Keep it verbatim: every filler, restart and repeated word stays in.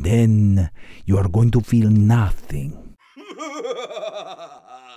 and then you are going to feel nothing.